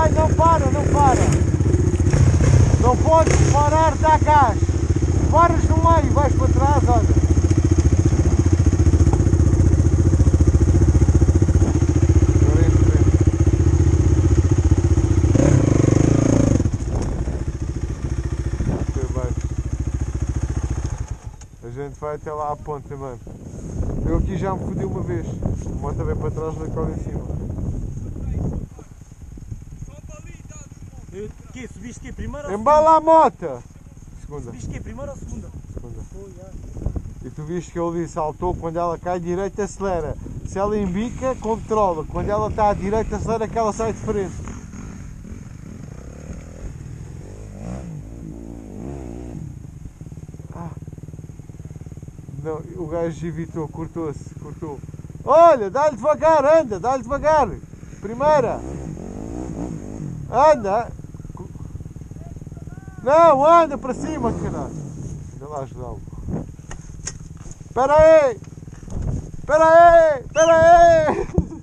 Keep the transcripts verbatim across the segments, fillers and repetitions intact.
Ai, não para, não para. Não podes parar, dá gás. Paras no meio, vais para trás, olha. A gente vai até lá à ponta, mano. Eu aqui já me fodi uma vez. A moto vem para trás, vai cola em cima. Eu, que? Subiste que? Primeira ou Embala a moto! Segunda. Subiste que? Primeira ou segunda? Segunda. E tu viste que eu ali saltou, quando ela cai direita acelera. Se ela embica, controla. Quando ela está à direita acelera que ela sai de frente. Ah. Não, o gajo evitou, cortou-se, cortou. Olha, dá-lhe devagar, anda, dá-lhe devagar. Primeira. Anda. Não, anda para cima, caralho. Anda lá ajudá-lo. Espera aí! Espera aí! Espera aí!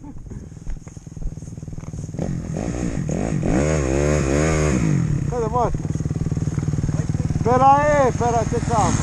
Cadê a moto? Espera aí! Espera aí, calma.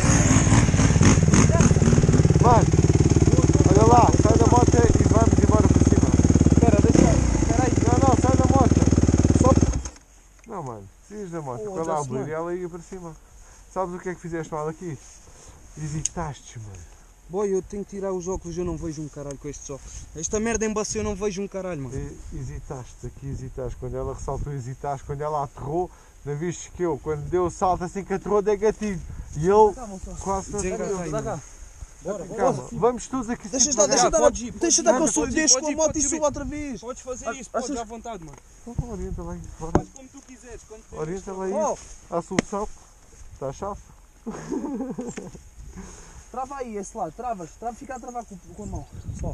Mano, olha lá, sai da moto e vamos embora para cima. Espera, deixa. Espera aí. Não, não, sai da moto. Só... Não, mano, saís da moto, Oh, vai lá já a se abrir mano. e ela ia para cima. Sabes o que é que fizeste mal aqui? Hesitaste, mano. Boy, eu tenho que tirar os óculos, eu não vejo um caralho com estes óculos. Esta merda embacia, eu não vejo um caralho, mano. E, hesitaste, aqui hesitaste. Quando ela ressaltou, hesitaste. Quando ela aterrou, não viste que eu, quando deu o salto assim que aterrou, dei gatilho. E ele quase não Desengatei, saiu. mano. Bora, calma, vamos todos aqui. Deixa assim estar, deixa devagar. estar, Pode ir, pode deixa ir. estar que eu Anda, sou, pode ir, deixo pode com a ir, moto pode e ir. subo outra vez. Podes fazer isso, Ah, podes achas- à vontade, mano. Então, orienta lá isso. Faz Faz como tu quiseres. Quando tens Orienta lá Oh, isso. A solução está a chave. trava aí esse lado, travas, trava, fica a travar com, com a mão, só.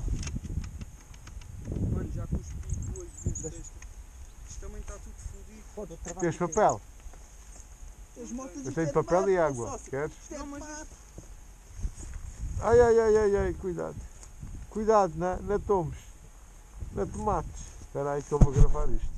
Mano, já cuspi duas vezes deste. Isto também está tudo fodido. Pode travar. Tens papel? Tens motas Eu e tenho quer papel mato, e água. sócio. Queres? Isto é Não, mas mato. Ai, ai, ai, ai, ai, cuidado. Cuidado, não, não tomes. Não te mates. Espera aí que eu vou gravar isto.